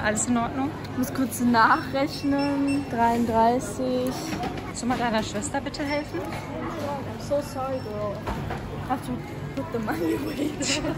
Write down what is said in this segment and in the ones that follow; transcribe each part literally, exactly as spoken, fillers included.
Alles in Ordnung? Ich muss kurz nachrechnen. dreiunddreißig. Soll mal deiner Schwester bitte helfen? I'm so sorry, girl. I have to put the money away.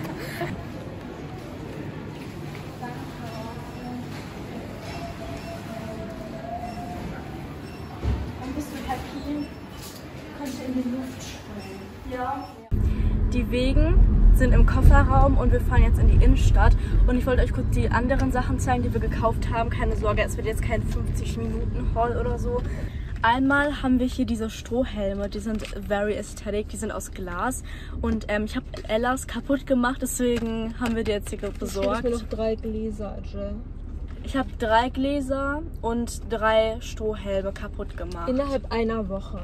Bist du happy? Kannst du in die Luft springen? Ja. Die Wegen sind im Kofferraum und wir fahren jetzt in die Innenstadt. Und ich wollte euch kurz die anderen Sachen zeigen, die wir gekauft haben. Keine Sorge, es wird jetzt kein fünfzig Minuten Haul oder so. Einmal haben wir hier diese Strohhelme, die sind very aesthetic, die sind aus Glas. Und ähm, ich habe Ellas kaputt gemacht, deswegen haben wir die jetzt hier besorgt. Ich habe noch drei Gläser, Jill. Ich habe drei Gläser und drei Strohhelme kaputt gemacht. Innerhalb einer Woche.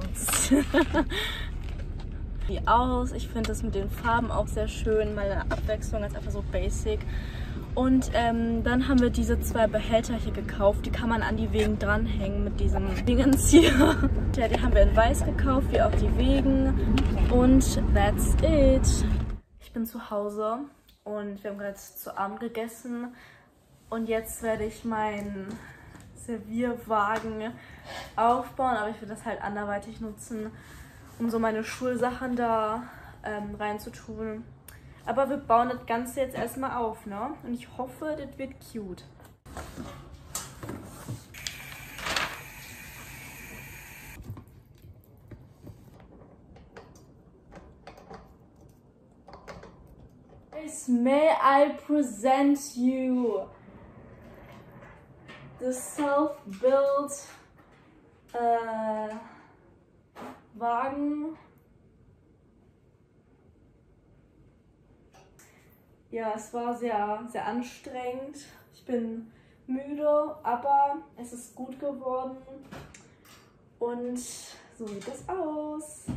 Wie aus. Ich finde das mit den Farben auch sehr schön, mal eine Abwechslung als einfach so basic. Und ähm, dann haben wir diese zwei Behälter hier gekauft. Die kann man an die Wegen dranhängen mit diesem Dingens hier. Ja, die haben wir in weiß gekauft, wie auch die Wegen. Und that's it. Ich bin zu Hause und wir haben gerade zu Abend gegessen. Und jetzt werde ich meinen Servierwagen aufbauen. Aber ich will das halt anderweitig nutzen, um so meine Schulsachen da ähm, reinzutun. Aber wir bauen das Ganze jetzt erstmal auf, ne? Und ich hoffe, das wird cute. May I present you the self-built äh, Wagen. Ja, es war sehr, sehr anstrengend. Ich bin müde, aber es ist gut geworden. Und so sieht es aus.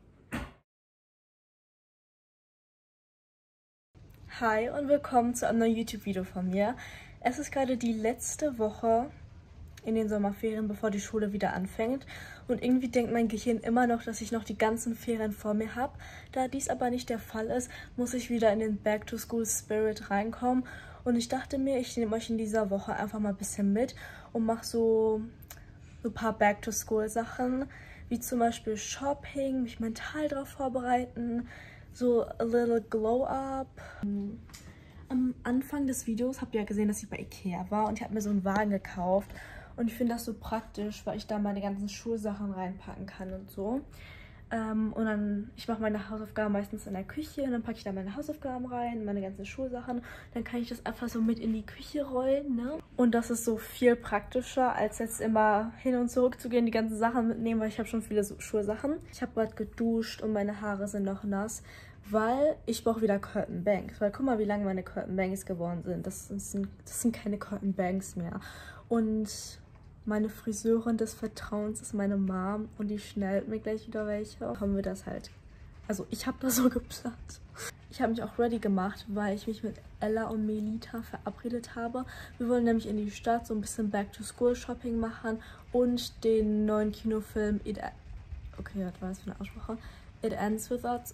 Hi und willkommen zu einem neuen YouTube-Video von mir. Es ist gerade die letzte Woche in den Sommerferien, bevor die Schule wieder anfängt. Und irgendwie denkt mein Gehirn immer noch, dass ich noch die ganzen Ferien vor mir habe. Da dies aber nicht der Fall ist, muss ich wieder in den Back-to-School-Spirit reinkommen. Und ich dachte mir, ich nehme euch in dieser Woche einfach mal ein bisschen mit und mache so, so ein paar Back-to-School-Sachen, wie zum Beispiel Shopping, mich mental darauf vorbereiten, so a little glow-up. Am Anfang des Videos habt ihr ja gesehen, dass ich bei Ikea war und ich habe mir so einen Wagen gekauft. Und ich finde das so praktisch, weil ich da meine ganzen Schulsachen reinpacken kann und so. Ähm, und dann, ich mache meine Hausaufgaben meistens in der Küche und dann packe ich da meine Hausaufgaben rein, meine ganzen Schulsachen. Dann kann ich das einfach so mit in die Küche rollen, ne? Und das ist so viel praktischer, als jetzt immer hin und zurück zu gehen, die ganzen Sachen mitnehmen, weil ich habe schon viele so Schulsachen. Ich habe gerade geduscht und meine Haare sind noch nass, weil ich brauche wieder Curtain Bangs. Weil guck mal, wie lange meine Curtain Bangs geworden sind. Das sind, das sind keine Curtain Bangs mehr. Und meine Friseurin des Vertrauens ist meine Mom und die schneidet mir gleich wieder welche. Haben wir das halt. Also ich habe das so geplant. Ich habe mich auch ready gemacht, weil ich mich mit Ella und Melita verabredet habe. Wir wollen nämlich in die Stadt so ein bisschen Back-to-School-Shopping machen und den neuen Kinofilm It... Okay, was war das für eine Aussprache? It Ends With Us...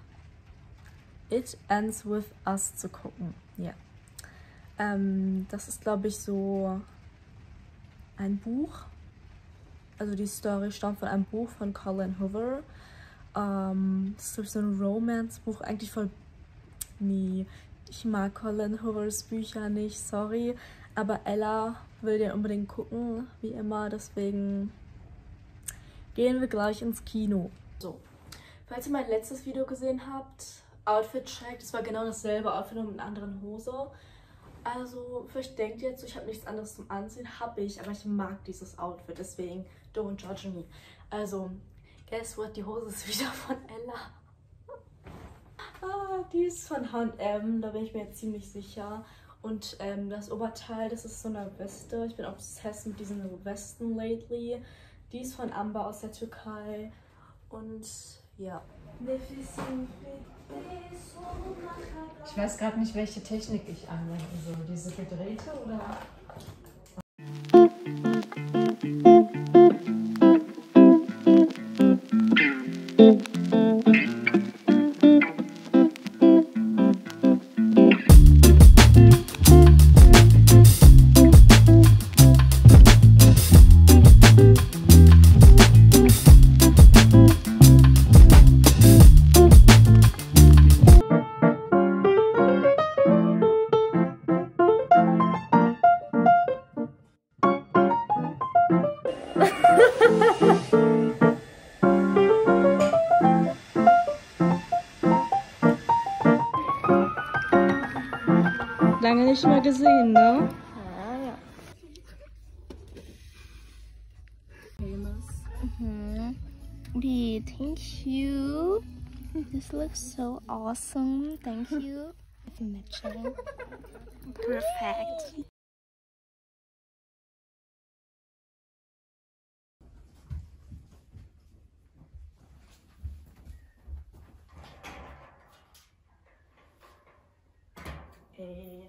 It Ends With Us zu gucken. Ja. Ähm, das ist, glaube ich, so ein Buch. Also die Story stammt von einem Buch von Colin Hoover. Ähm, das ist so ein Romance-Buch. Eigentlich voll... Nee, ich mag Colin Hoovers Bücher nicht, sorry. Aber Ella will den unbedingt gucken, wie immer. Deswegen gehen wir gleich ins Kino. So, falls ihr mein letztes Video gesehen habt, Outfit-Check, das war genau dasselbe Outfit, nur mit einer anderen Hose. Also, vielleicht denkt ihr jetzt, ich habe nichts anderes zum Anziehen. Habe ich, aber ich mag dieses Outfit, deswegen don't judge me. Also, guess what, die Hose ist wieder von Ella. ah, die ist von H und M, da bin ich mir jetzt ziemlich sicher. Und ähm, das Oberteil, das ist so eine Weste. Ich bin obsessed mit diesen Westen lately. Die ist von Amber aus der Türkei. Und ja. Ich weiß gerade nicht, welche Technik ich anwende. So diese gedrehte oder? nicht mehr gesehen, ne? Ja, ja. Mhm. Lee, thank you. This looks so awesome. Thank you. Matching. Perfect. Ey.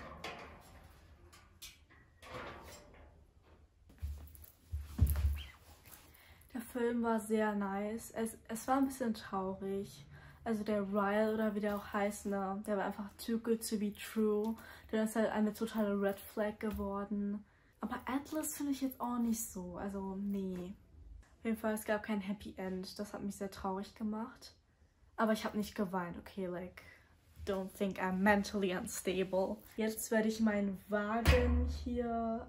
Der Film war sehr nice. Es, es war ein bisschen traurig. Also der Ryle oder wie der auch heißt, ne? Der war einfach too good to be true. Der ist halt eine totale Red Flag geworden. Aber Atlas finde ich jetzt auch nicht so. Also nee. Auf jeden Fall, es gab kein Happy End. Das hat mich sehr traurig gemacht. Aber ich habe nicht geweint, okay, like, don't think I'm mentally unstable. Jetzt werde ich meinen Wagen hier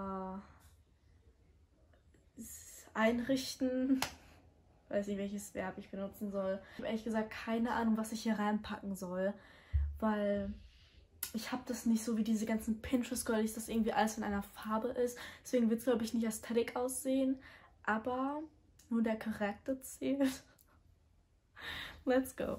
äh, einrichten. Weiß nicht, welches Verb ich benutzen soll. Ich habe ehrlich gesagt keine Ahnung, was ich hier reinpacken soll, weil ich habe das nicht so wie diese ganzen Pinterest-Girlies, dass irgendwie alles in einer Farbe ist. Deswegen wird es, glaube ich, nicht ästhetisch aussehen, aber nur der Charakter zählt. Let's go.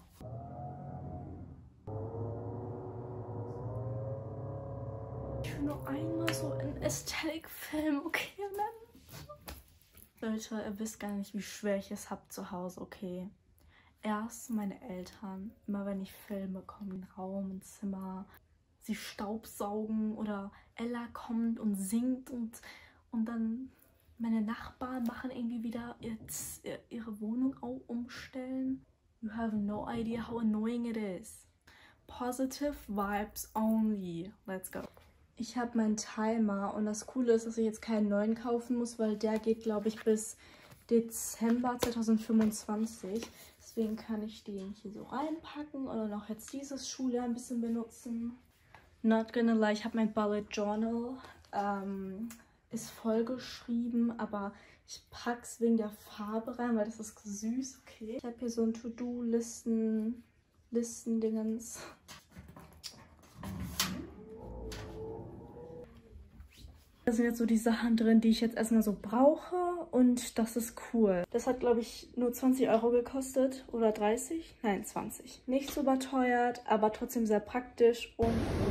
Ich will nur einmal so einen Ästhetik-Film, okay? Und dann Leute, ihr wisst gar nicht, wie schwer ich es habe zu Hause, okay? Erst meine Eltern, immer wenn ich filme, kommen in den Raum, ins Zimmer, sie staubsaugen oder Ella kommt und singt und, und dann meine Nachbarn machen irgendwie wieder jetzt ihre Wohnung auch umstellen. You have no idea how annoying it is. Positive vibes only. Let's go. Ich habe meinen Timer und das Coole ist, dass ich jetzt keinen neuen kaufen muss, weil der geht, glaube ich, bis Dezember zweitausendfünfundzwanzig. Deswegen kann ich den hier so reinpacken oder noch jetzt dieses Schuljahr ein bisschen benutzen. Not gonna lie, ich habe mein Bullet Journal. Ähm, ist vollgeschrieben, aber ich pack's wegen der Farbe rein, weil das ist süß, okay. Ich habe hier so ein To-Do-Listen, Listen-Dingens. Da sind jetzt so die Sachen drin, die ich jetzt erstmal so brauche und das ist cool. Das hat, glaube ich, nur zwanzig Euro gekostet oder dreißig? Nein, zwanzig. Nicht so überteuert, aber trotzdem sehr praktisch und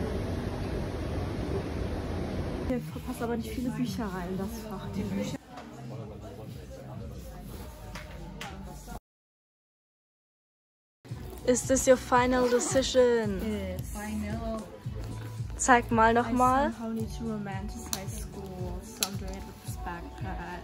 hier passt aber nicht viele Bücher rein in das Fach. Die Bücher. Is this your final decision? Yes. Final. Zeig mal noch mal. I somehow need to romanticize school, so I'm doing it with this backpack.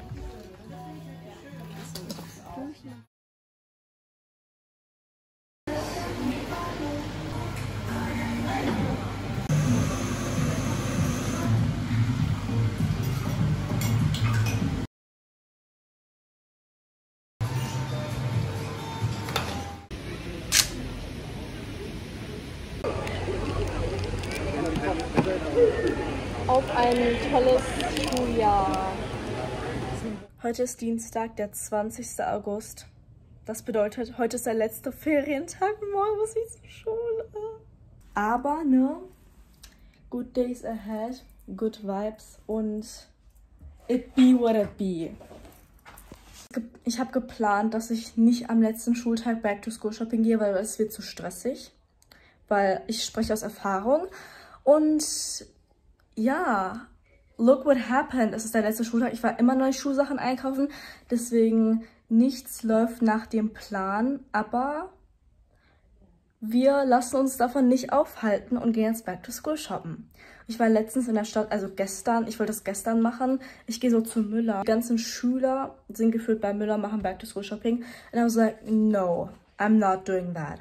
Auf ein tolles Schuljahr. Heute ist Dienstag, der zwanzigste August. Das bedeutet, heute ist der letzte Ferientag. Morgen muss ich zur Schule. Aber, ne? Good days ahead, good vibes und it be what it be. Ich habe geplant, dass ich nicht am letzten Schultag back to school shopping gehe, weil es wird zu stressig. Weil ich spreche aus Erfahrung. Und ja, look what happened. Es ist der letzte Schultag. Ich war immer neue Schulsachen einkaufen. Deswegen nichts läuft nach dem Plan. Aber wir lassen uns davon nicht aufhalten und gehen jetzt back to school shoppen. Ich war letztens in der Stadt, also gestern. Ich wollte das gestern machen. Ich gehe so zu Müller. Die ganzen Schüler sind gefühlt bei Müller, machen back to school shopping. And I was like, no, I'm not doing that.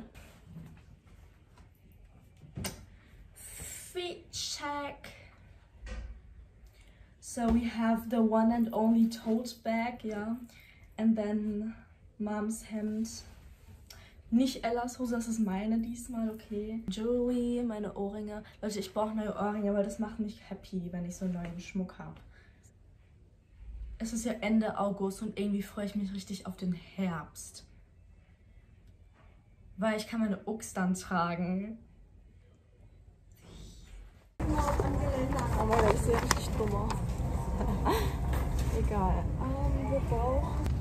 Feet check. So we have the one and only tote bag, ja. And then Moms Hemd. Nicht Ellas Hose, das ist meine diesmal, okay. Jewelry, meine Ohrringe. Leute, ich brauche neue Ohrringe, weil das macht mich happy, wenn ich so neuen Schmuck habe. Es ist ja Ende August und irgendwie freue ich mich richtig auf den Herbst. Weil ich kann meine Ux dann tragen. Oh mein Gott, ich sehe richtig dumm aus. Egal. Um, wir brauchen...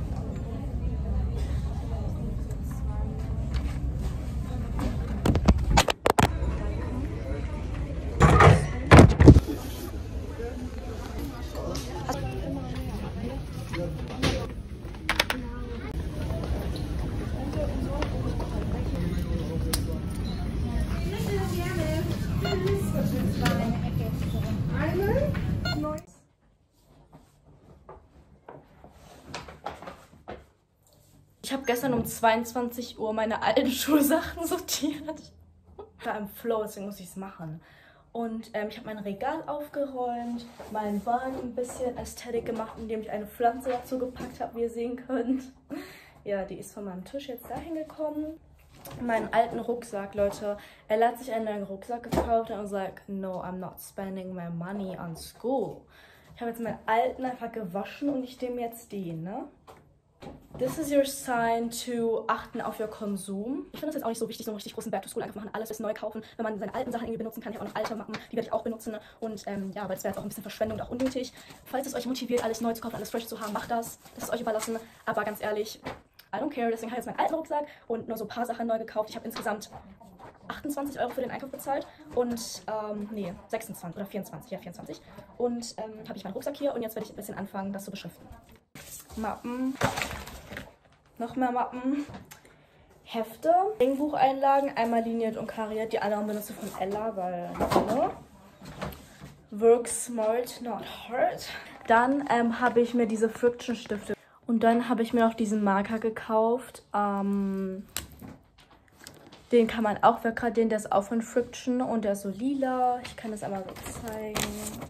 Ich habe gestern um zweiundzwanzig Uhr meine alten Schulsachen sortiert. Ich war im Flow, deswegen muss ich es machen. Und ähm, ich habe mein Regal aufgeräumt, meinen Wagen ein bisschen Ästhetik gemacht, indem ich eine Pflanze dazu gepackt habe, wie ihr sehen könnt. Ja, die ist von meinem Tisch jetzt dahin gekommen. Meinen alten Rucksack, Leute. Er hat sich einen neuen Rucksack gekauft und sagt, no, I'm not spending my money on school. Ich habe jetzt meinen alten einfach gewaschen und ich nehme jetzt den, ne? This is your sign to achten auf your Konsum. Ich finde das jetzt auch nicht so wichtig, so einen richtig großen Back-to-School einfach machen, alles neu kaufen. Wenn man seine alten Sachen irgendwie benutzen kann, ich habe auch noch alte Mappen, die werde ich auch benutzen. Und ähm, ja, aber das wäre jetzt auch ein bisschen Verschwendung und auch unnötig. Falls es euch motiviert, alles neu zu kaufen, alles fresh zu haben, macht das. Das ist euch überlassen. Aber ganz ehrlich, I don't care. Deswegen habe ich jetzt meinen alten Rucksack und nur so ein paar Sachen neu gekauft. Ich habe insgesamt achtundzwanzig Euro für den Einkauf bezahlt und, ähm, nee, sechsundzwanzig oder vierundzwanzig, ja vierundzwanzig. Und ähm, habe ich meinen Rucksack hier und jetzt werde ich ein bisschen anfangen, das zu beschriften. Mappen. Noch mehr Mappen, Hefte, Ringbucheinlagen, einmal liniert und kariert. Die anderen benutze ich von Ella, weil, ne? Work smart, not hard. Dann ähm, habe ich mir diese Friction-Stifte und dann habe ich mir noch diesen Marker gekauft. Ähm, den kann man auch wegradieren, der ist auch von Friction und der ist so lila. Ich kann das einmal so zeigen.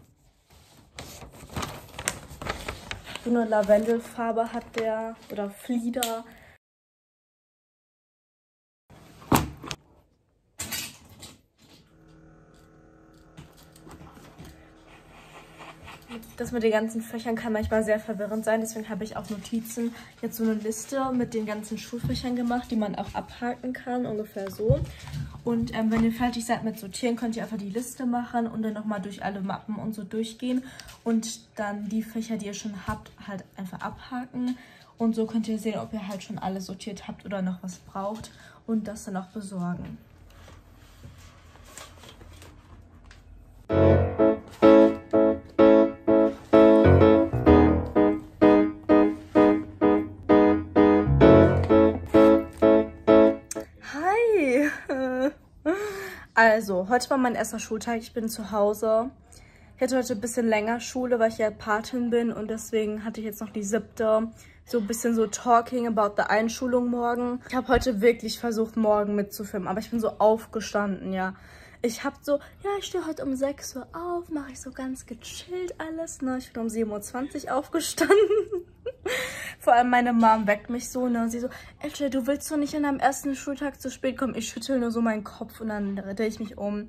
So eine Lavendelfarbe hat der, oder Flieder. Das mit den ganzen Fächern kann manchmal sehr verwirrend sein, deswegen habe ich auch Notizen, jetzt so eine Liste mit den ganzen Schulfächern gemacht, die man auch abhaken kann, ungefähr so. Und ähm, wenn ihr fertig seid mit Sortieren, könnt ihr einfach die Liste machen und dann nochmal durch alle Mappen und so durchgehen. Und dann die Fächer, die ihr schon habt, halt einfach abhaken. Und so könnt ihr sehen, ob ihr halt schon alles sortiert habt oder noch was braucht und das dann auch besorgen. Also, heute war mein erster Schultag, ich bin zu Hause. Ich hatte heute ein bisschen länger Schule, weil ich ja Patin bin und deswegen hatte ich jetzt noch die siebte. So ein bisschen so talking about the Einschulung morgen. Ich habe heute wirklich versucht, morgen mitzufilmen, aber ich bin so aufgestanden, ja. Ich habe so, ja, ich stehe heute um sechs Uhr auf, mache ich so ganz gechillt alles, ne. Ich bin um sieben Uhr zwanzig aufgestanden. Vor allem meine Mom weckt mich so, ne, und sie so, Elche, du willst doch nicht an deinem ersten Schultag zu spät kommen. Ich schüttel nur so meinen Kopf und dann drehe ich mich um.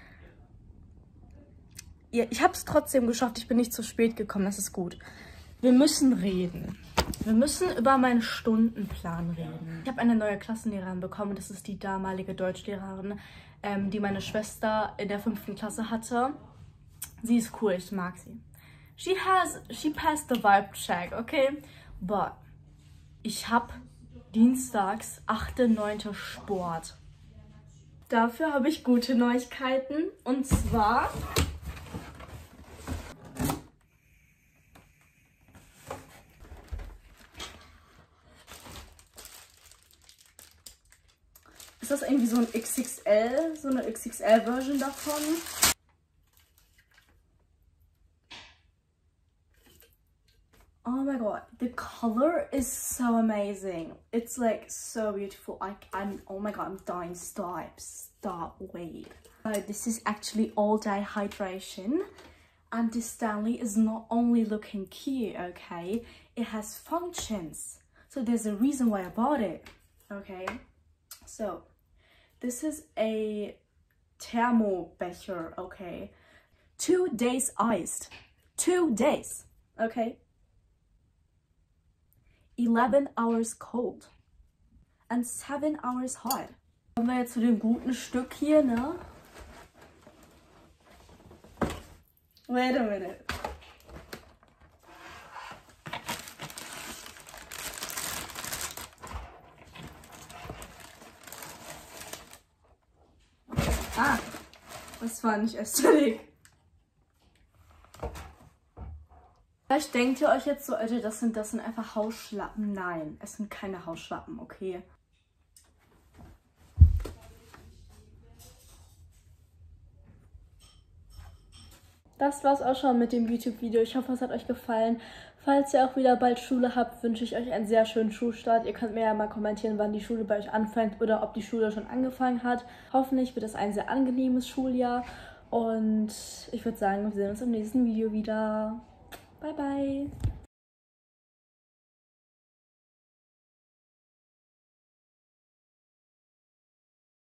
Ja, ich habe es trotzdem geschafft, ich bin nicht zu spät gekommen, das ist gut. Wir müssen reden. Wir müssen über meinen Stundenplan reden. Ich habe eine neue Klassenlehrerin bekommen, das ist die damalige Deutschlehrerin, ähm, die meine Schwester in der fünften Klasse hatte. Sie ist cool, ich mag sie. She has, she passed the vibe check, okay? But ich habe dienstags achte neunte Sport. Dafür habe ich gute Neuigkeiten. Und zwar... Ist das irgendwie so ein X X L, so eine X X L-Version davon? Oh my god, the color is so amazing. It's like so beautiful. I, I'm, oh my god, I'm dying. Stop, stop, wait. Uh, this is actually all day hydration. And this Stanley is not only looking cute, okay? It has functions. So there's a reason why I bought it, okay? So, this is a Thermobecher, okay? Two days iced. Two days, okay? eleven hours cold and seven hours hot. Kommen wir jetzt zu dem guten Stück hier, ne? Wait a minute. Ah, das war nicht Aesthetic. Vielleicht denkt ihr euch jetzt so, Alter, das sind, das sind einfach Hausschlappen. Nein, es sind keine Hausschlappen, okay? Das war's auch schon mit dem YouTube-Video. Ich hoffe, es hat euch gefallen. Falls ihr auch wieder bald Schule habt, wünsche ich euch einen sehr schönen Schulstart. Ihr könnt mir ja mal kommentieren, wann die Schule bei euch anfängt oder ob die Schule schon angefangen hat. Hoffentlich wird es ein sehr angenehmes Schuljahr. Und ich würde sagen, wir sehen uns im nächsten Video wieder. Bye, bye.